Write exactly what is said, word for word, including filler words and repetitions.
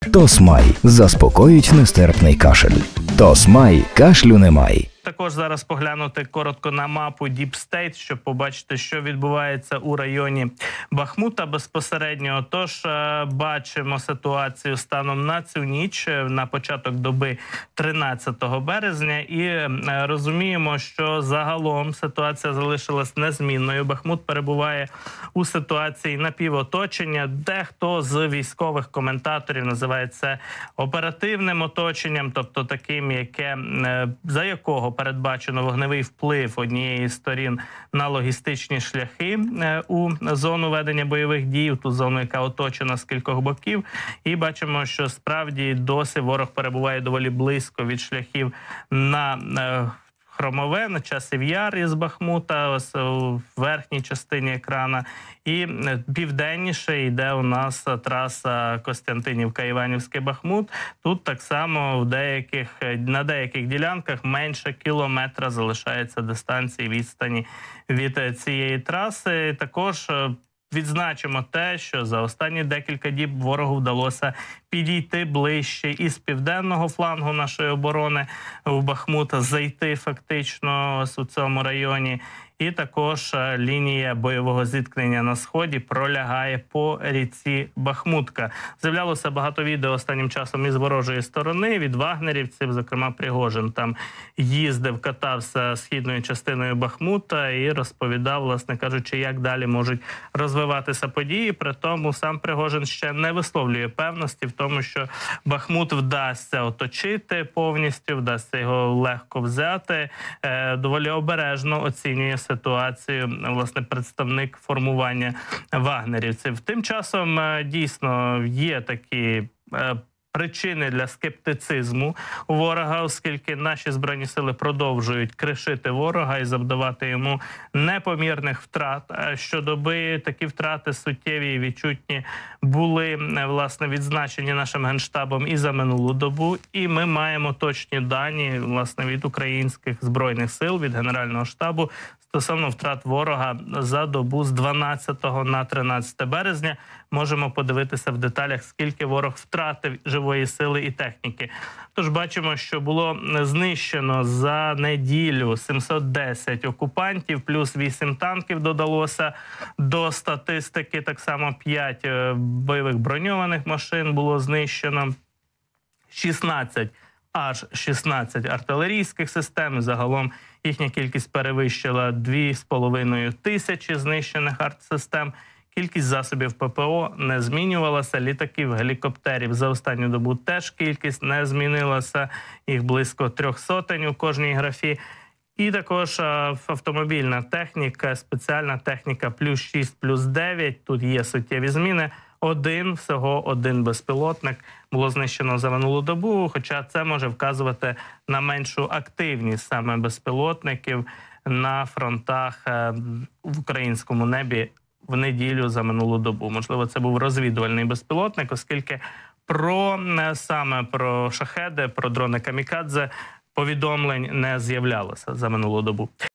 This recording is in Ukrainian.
Тосмай заспокоїть нестерпний кашель. Тосмай – кашлю немає. Також зараз поглянути коротко на мапу Deep State, щоб побачити, що відбувається у районі Бахмута безпосередньо. Тож бачимо ситуацію станом на цю ніч, на початок доби тринадцятого березня, і розуміємо, що загалом ситуація залишилась незмінною. Бахмут перебуває у ситуації напівоточення. Дехто з військових коментаторів називає це оперативним оточенням, тобто таким, яке, за якого передбачено вогневий вплив однієї з сторін на логістичні шляхи у зону ведення бойових дій, в ту зону, яка оточена з кількох боків. І бачимо, що справді досі ворог перебуває доволі близько від шляхів на Хромове, на Часів Яр із Бахмута, ось у верхній частині екрана. І південніше йде у нас траса Костянтинівка-Іванівський-Бахмут. Тут так само в деяких, на деяких ділянках менше кілометра залишається дистанції, відстані від цієї траси. Також відзначимо те, що за останні декілька діб ворогу вдалося підійти ближче із південного флангу нашої оборони у Бахмута, зайти фактично ось у цьому районі. І також лінія бойового зіткнення на сході пролягає по ріці Бахмутка. З'являлося багато відео останнім часом із ворожої сторони, від вагнерівців, зокрема Пригожин там їздив, катався східною частиною Бахмута і розповідав, власне кажучи, як далі можуть розвиватися події. При тому сам Пригожин ще не висловлює певності в тому, що Бахмут вдасться оточити повністю, вдасться його легко взяти. Е, доволі обережно оцінює ситуацію, власне, представник формування вагнерівців. Тим часом, дійсно, є такі причини для скептицизму у ворога, оскільки наші Збройні Сили продовжують кришити ворога і завдавати йому непомірних втрат. Щодоби такі втрати суттєві і відчутні були, власне, відзначені нашим Генштабом і за минулу добу. І ми маємо точні дані, власне, від українських Збройних Сил, від Генерального штабу стосовно втрат ворога за добу з дванадцятого на тринадцяте березня. Можемо подивитися в деталях, скільки ворог втратив живої сили і техніки. Тож бачимо, що було знищено за неділю сімсот десять окупантів, плюс вісім танків додалося до статистики. Так само п'ять бойових броньованих машин було знищено, шістнадцять аж шістнадцять артилерійських систем. Загалом їхня кількість перевищила дві з половиною тисячі знищених артсистем. Кількість засобів ППО не змінювалася. Літаків, гелікоптерів за останню добу теж кількість не змінилася. Їх близько трьох сотень у кожній графі. І також автомобільна техніка, спеціальна техніка плюс шість, плюс дев'ять. Тут є суттєві зміни. Один, всього один безпілотник було знищено за минулу добу, хоча це може вказувати на меншу активність саме безпілотників на фронтах в українському небі в неділю за минулу добу. Можливо, це був розвідувальний безпілотник, оскільки про саме про шахеди, про дрони камікадзе повідомлень не з'являлося за минулу добу.